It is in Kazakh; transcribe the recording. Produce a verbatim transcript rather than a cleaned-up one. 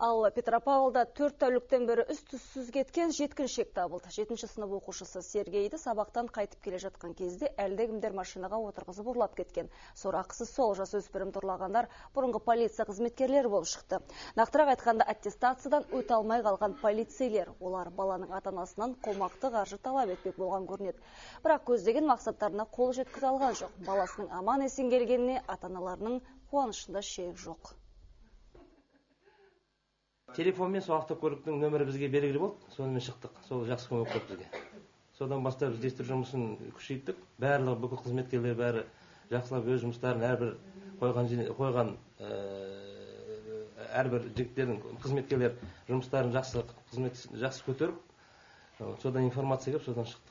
Ал Петропавлда төрт тәуліктен бері үз-түзсіз кеткен жеткіншек табылды. Жетінші сынып оқушысы Сергейді сабақтан қайтып келе жатқан кезде әлдекімдер машинаға отырғызып ұрлап кеткен. Сорақысы сол жасөспірім ұрлағандар бұрынғы полиция қызметкерлері болып шықты. Нақтырақ айтқанда аттестациядан өте алмай қалған полицейлер. Олар баланың ата-анасынан қомақты қаржы талап етпек болған көрінеді. Бірақ көздеген мақсаттарына қол жеткізе алған жоқ. Баласының аман есен келгеніне ата-аналарының қуанышында шек жоқ. Телефонмен сол автокөліктің нөмірі бізге белгілі болды. Сонымен шықтық. Сол жақсы көмек болды бізге. Содан бастап іздестіру жұмысын күшейттік. Барлығы бүкіл қызметкерлер бәрі жақсылап өз жұмыстарын әрбір қойған қойған әрбір жігіттердің қызметкерлер жұмыстарын жақсы қызмет жақсы көтеріп, содан информация келіп, содан шықтық.